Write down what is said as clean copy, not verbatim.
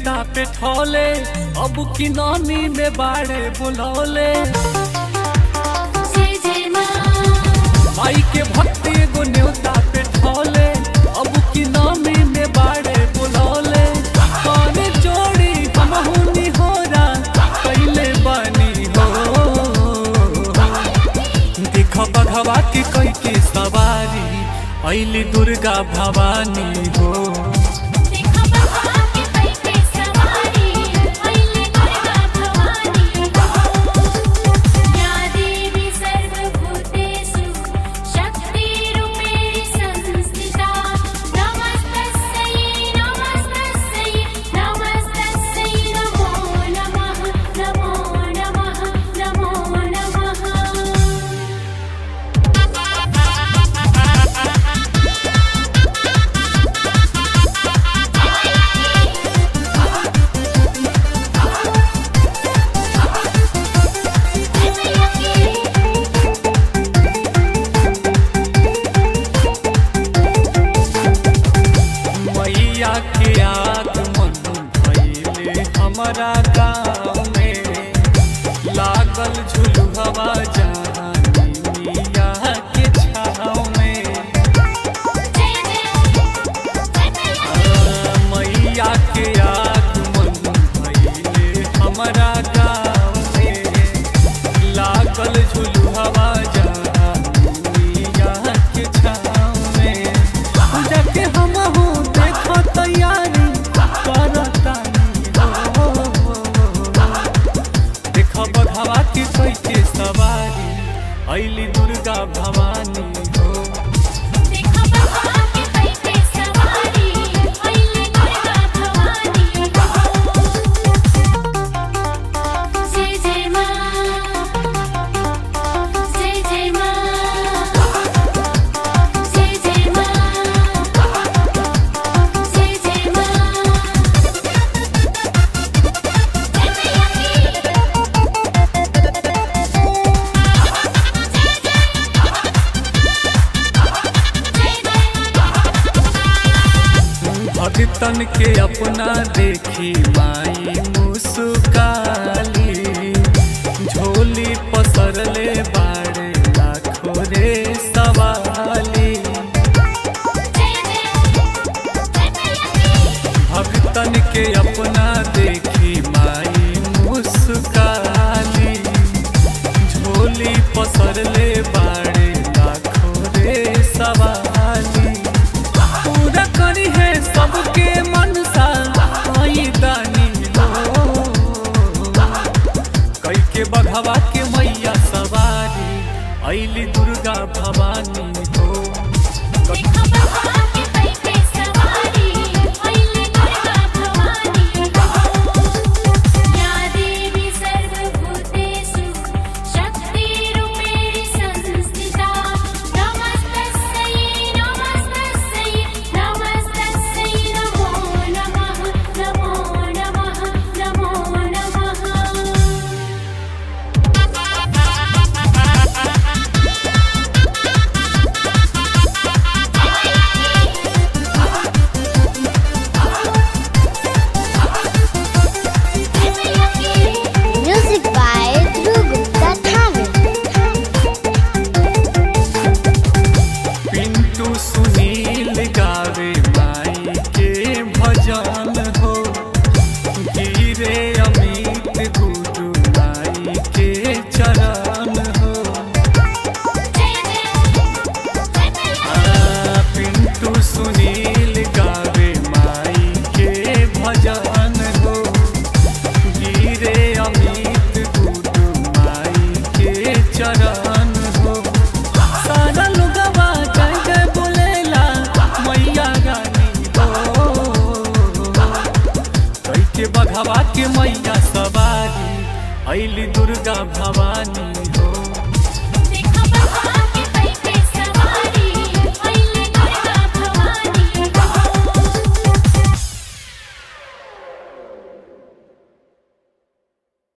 न्योता पे ठोले अब की नानी में बाड़े बुलौले माई के भक्ति एगो न्योता पे ठोले अब की नानी में बाड़े बुलौले कौन जोड़ी हमहुनी होरा कैले बनी हो देख बघवा के कई के सवारी अइली दुर्गा भवानी हो के आगमन भइले हमारा गाँव में लागल झुलुहवा जानी मिया के छाँव में मैया के आगमन भइले हमारा गाँव में लागल झुलुहवा जानी मिया के छाँव में जाके हम तैयारी करतानी देख बघवा के कैके सवारी अइली दुर्गा भवानी हो भक्तन के अपना देखी माई मुस्काली झोली पसरले बाड़े लाखों रे सवाली भक्तन के अपना देखी माई मुस्काली झोली पसरले बाड़े लाखों रे सवाली पूरा करी है सबके मनसा आई दानी लो कई के बघवा के मैया सवारी अइली दुर्गा भवानी हो सुनील गावे माई के भजन हो गिरे अमित गुरु माई के चरण हो पिंटू सुनील गावे माई के भजन हो गिरे अमित गुरु माई के चरण हो सारा लोगवा जय बोलेला मैया गानी हो कई के बघवा के मैया सवारी अइली दुर्गा भवानी।